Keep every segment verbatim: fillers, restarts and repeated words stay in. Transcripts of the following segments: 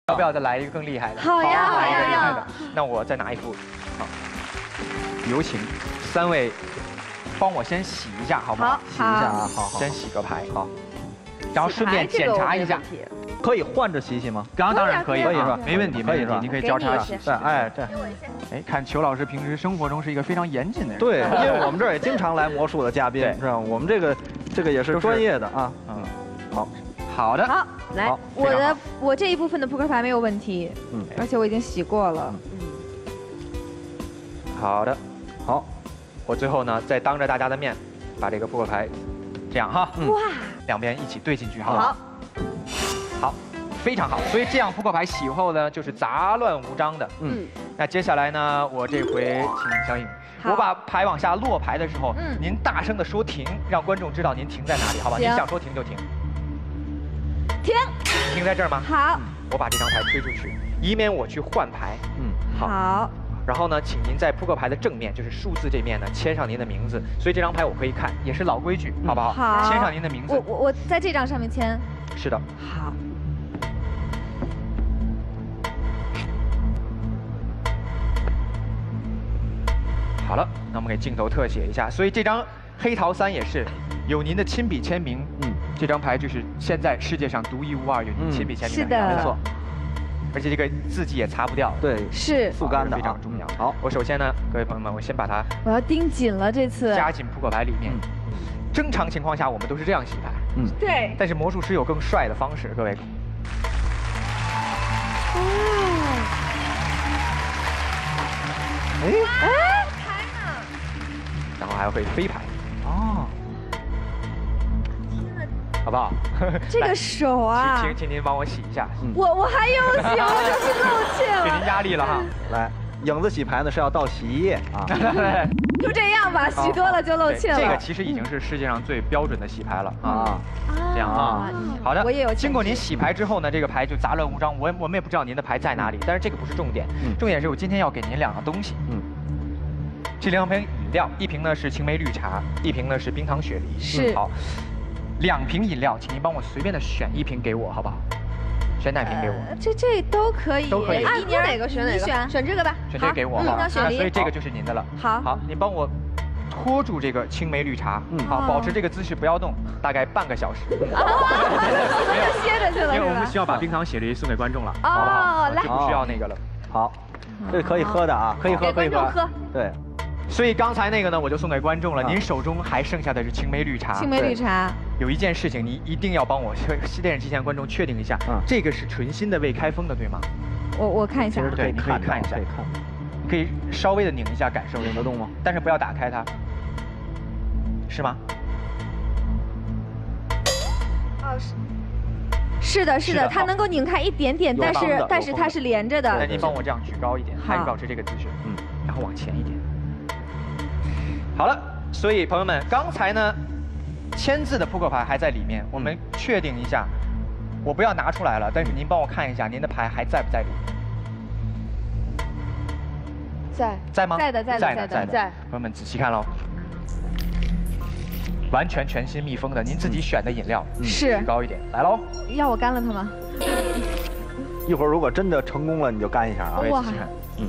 要不要再来一个更厉害的？ 好呀，好来一个厉害呀的。那我再拿一副，好，有请三位帮我先洗一下，好不好？ 洗一下啊，好好。 先洗个牌，好。然后顺便检查一下， 可以换着洗洗吗？ 刚刚当然可以， 可以是吧？ 没问题，没问题，你可以交叉洗。 对，哎，这。 哎，看裘老师平时生活中是一个非常严谨的人。 对，因为我们这儿也经常来魔术的嘉宾，是吧？我们这个这个也是专业的啊。嗯，好， 好的。 好，来，我的我这一部分的扑克牌没有问题，嗯，而且我已经洗过了。嗯。 好的，好，我最后呢，再当着大家的面，把这个扑克牌，这样哈，哇，两边一起对进去，好不好？好，非常好。所以这样扑克牌洗后呢，就是杂乱无章的。嗯。那接下来呢，我这回请小颖，我把牌往下落牌的时候，嗯，您大声的说停，让观众知道您停在哪里，好吧？您想说停就停。 停。 停在这儿吗？ 好。 我把这张牌推出去，以免我去换牌。嗯，好。 好。 然后呢，请您在扑克牌的正面，就是数字这面呢，签上您的名字。所以这张牌我可以看，也是老规矩，好不好？ 好。 签上您的名字。 我我我在这张上面签。 是的。 好。 好了，那我们给镜头特写一下。所以这张黑桃三也是有您的亲笔签名。嗯，这张牌就是现在世界上独一无二有您亲笔签名的。 是的， 没错。而且这个字迹也擦不掉。 对， 是速干的， 非常重要。 好， 我首先呢，各位朋友们，我先把它我要盯紧了这次， 加进扑克牌里面。正常情况下，我们都是这样洗牌。 嗯，对。 但是魔术师有更帅的方式，各位。 哦。 哎哎。 然后还会飞牌，哦，好不好？ 这个手啊， 请请您帮我洗一下。 我我还有洗，我就是露怯了， 给您压力了哈。 来，影子洗牌呢是要倒洗衣液啊。 就这样吧，洗多了就露怯了。 这个其实已经是世界上最标准的洗牌了啊。这样啊，好的。 我也有。 经过您洗牌之后呢，这个牌就杂乱无章，我我们也不知道您的牌在哪里。但是这个不是重点，重点是我今天要给您两样东西。嗯。这两瓶饮料，一瓶呢是青梅绿茶，一瓶呢是冰糖雪梨。 是。 好，两瓶饮料，请您帮我随便的选一瓶给我，好不好？选哪瓶给我？ 这这都可以。 都可以。 你你哪个选哪个？选选这个吧。 选这个给我，好。 冰糖雪梨。 所以这个就是您的了。 好。 好，您帮我拖住这个青梅绿茶，嗯，好，保持这个姿势不要动，大概半个小时。 没有歇着去了。 因为我们需要把冰糖雪梨送给观众了，好不好？来，就不需要那个了。 好，这可以喝的啊，可以喝，可以喝。对。 所以刚才那个呢，我就送给观众了。您手中还剩下的是青梅绿茶。 青梅绿茶。有一件事情，你一定要帮我电视机前观众确定一下，这个是纯新的未开封的，对吗？ 我我看一下。 对，你可以看一下，可以看。你可以稍微的拧一下，感受拧得动吗？但是不要打开它，是吗？ 哦，是。是的，是的，它能够拧开一点点，但是但是它是连着的。 那您帮我这样举高一点，还是保持这个姿势，嗯，然后往前一点。好了，所以朋友们，刚才呢，签字的扑克牌还在里面，我们确定一下，我不要拿出来了，但是您帮我看一下，您的牌还在不在里面？ 在。 在吗？ 在的，在的， 在的， 在的。在。 朋友们仔细看喽，完全全新密封的，您自己选的饮料， 是。 举高一点，来喽。要我干了它吗？ 一会儿如果真的成功了，你就干一下啊。 哇。嗯。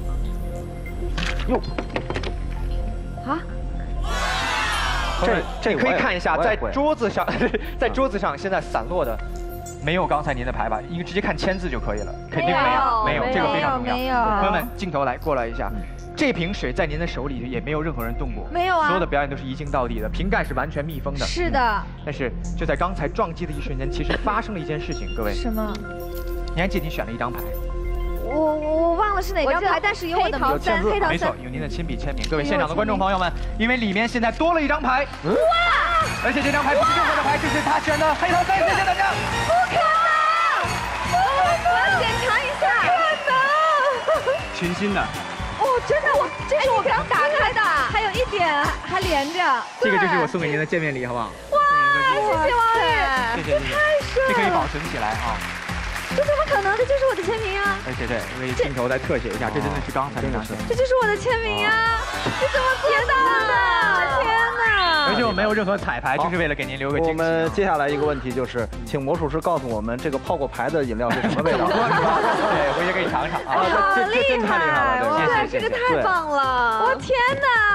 哟。啊！这这可以看一下，在桌子上，在桌子上现在散落的，没有刚才您的牌吧？因为直接看签字就可以了，肯定没有，没有，这个非常重要。朋友们，镜头来过来一下，这瓶水在您的手里也没有任何人动过， 没有啊， 所有的表演都是一镜到底的，瓶盖是完全密封的。 是的。 但是就在刚才撞击的一瞬间，其实发生了一件事情，各位。 什么？ 你还记得你选了一张牌？ 我我忘了是哪张牌，但是有我的名字，黑桃三， 没错，有您的亲笔签名。各位现场的观众朋友们，因为里面现在多了一张牌，哇！而且这张牌不是任何的牌，就是他选的黑桃三，谢谢大家。 不可能！我要检查一下。不可能！ 全新的。 哦，真的，我这是我刚打开的，还有一点还连着。 这个就是我送给您的见面礼，好不好？ 哇！谢谢王宇， 谢谢谢谢， 太帅了， 这可以保存起来啊。 这怎么可能？这就是我的签名啊！ 而且对，为镜头再特写一下，这真的是刚才那张签名。 这就是我的签名啊！你怎么做到的？天哪！ 而且我没有任何彩排，就是为了给您留个惊喜。 我们接下来一个问题就是，请魔术师告诉我们，这个泡过牌的饮料是什么味道？ 好厉害！ 这真太厉害了！ 哇，这个太棒了！我天哪！